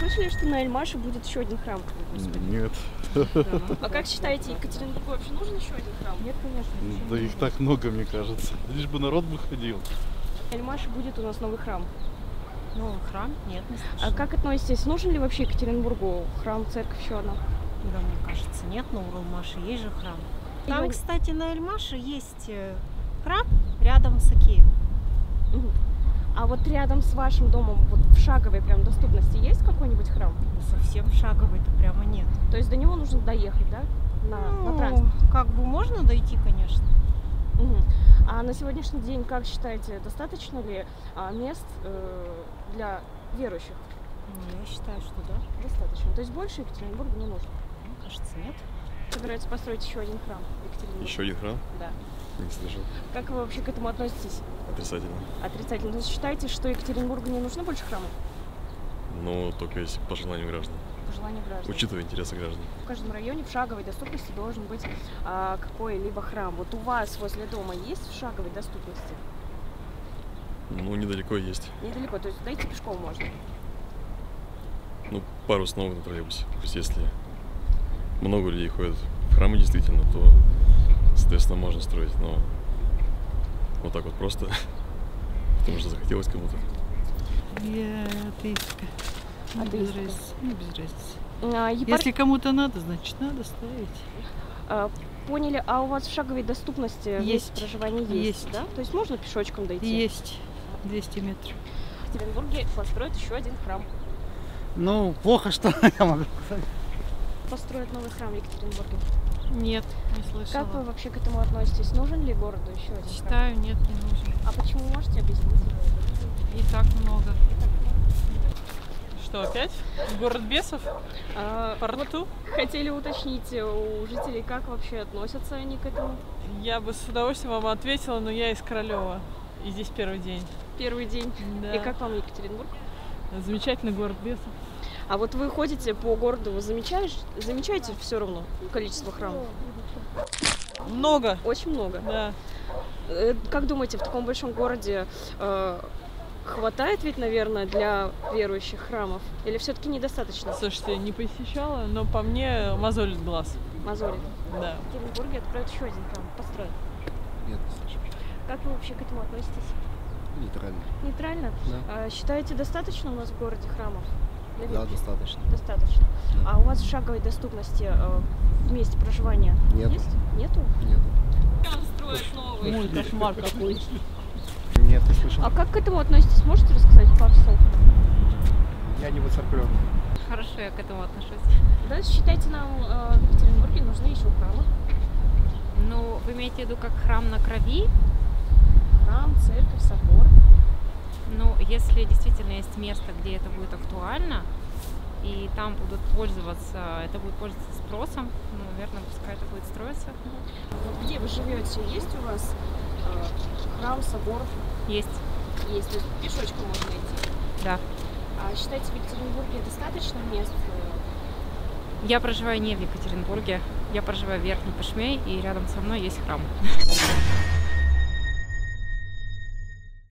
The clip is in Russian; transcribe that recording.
слышали, что на Эльмаше будет еще один храм? Нет. А как считаете, Екатеринбургу вообще нужен еще один храм? Нет, конечно. Да их так много, мне кажется. Лишь бы народ бы ходил. На Эльмаше будет у нас новый храм. Новый храм? Нет, не слышала. А как относитесь? Нужен ли вообще Екатеринбургу храм, церковь еще одна? Да, мне кажется, нет, на Уралмаше есть же храм. Там, Его- кстати, на Эльмаше есть храм рядом с Океем. Мгм. А вот рядом с вашим домом, вот в шаговой прям доступности, есть какой-нибудь храм? Ну, совсем шаговый-то прямо нет. То есть до него нужно доехать, да? На транспорт. Как бы можно дойти, конечно. Мгм. А на сегодняшний день, как считаете, достаточно ли мест для верующих? Ну, я считаю, что да. Достаточно. То есть больше Екатеринбургу не нужно. Мне кажется, нет. Собираются построить еще один храм в Екатеринбурге. Еще один храм? Да. Не слышал. Как вы вообще к этому относитесь? Отрицательно. Отрицательно. То есть считаете, что Екатеринбургу не нужно больше храмов? Но только если по желанию граждан. По желанию граждан. Учитывая интересы граждан. В каждом районе в шаговой доступности должен быть какой-либо храм. Вот у вас возле дома есть в шаговой доступности? Ну, недалеко есть. Недалеко, то есть дойти пешком можно. Ну, пару остановок на троллейбусе. То есть, если много людей ходят в храмы действительно, то, соответственно, можно строить. Но вот так вот просто, потому что захотелось кому-то. Я атеистка. Ну, без Атеистка. разницы. Ну, без разницы. Если... Если кому-то надо, значит надо ставить. Поняли, а у вас в шаговой доступности Есть. место проживания есть, Есть. да? То есть можно пешочком дойти? Есть 200 метров. В Екатеринбурге построят еще один храм. Ну, плохо, что я могу сказать. Построят новый храм в Екатеринбурге. Нет, не слышала. Как вы вообще к этому относитесь? Нужен ли городу еще один храм? Считаю, нет, не нужен. А почему, можете объяснить? И так много. Что, опять? Город бесов? В порту? Хотели уточнить у жителей, как вообще относятся они к этому? Я бы с удовольствием вам ответила, но я из Королева. И здесь первый день. Первый день. Да. И как вам Екатеринбург? Замечательный город бесов. А вот вы ходите по городу, вы замечаете все равно количество храмов? Много. Очень много. Да. Как думаете, в таком большом городе хватает ведь, наверное, для верующих храмов? Или все-таки недостаточно? Слушайте, не посещала, но по мне мозолит глаз. Мозолит. Да. В Екатеринбурге откроют еще один храм, построят. Нет, не слышал. Как вы вообще к этому относитесь? Нейтрально. Нейтрально? Да. Считаете, достаточно у нас в городе храмов? для Да, верующих? достаточно. Достаточно. Да. А у вас в шаговой доступности в месте проживания Нету. есть? Нету? Нет. Храм строят новый. Ой, кошмар какой. Нет, не слышал. А как к этому относитесь? Можете рассказать пару слов? Я не воцерквлен. Хорошо, я к этому отношусь. Да, считайте, нам в Екатеринбурге нужны еще храмы. Ну, вы имеете в виду как храм на крови? Храм, церковь, собор. Ну, если действительно есть место, где это будет актуально, и там будут пользоваться, это будет пользоваться спросом, ну, наверное, пускай это будет строиться. Где вы живете? Есть у вас храм, собор? Есть, Есть. То есть пешочком можно идти. да. А считаете, в Екатеринбурге достаточно мест? Я проживаю не в Екатеринбурге, я проживаю в Верхней Пышме, и рядом со мной есть храм.